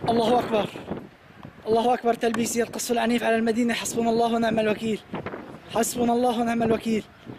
الله أكبر. الله أكبر. تلبيسي القصف العنيف على المدينة. حسبنا الله ونعم الوكيل. حسبنا الله ونعم الوكيل.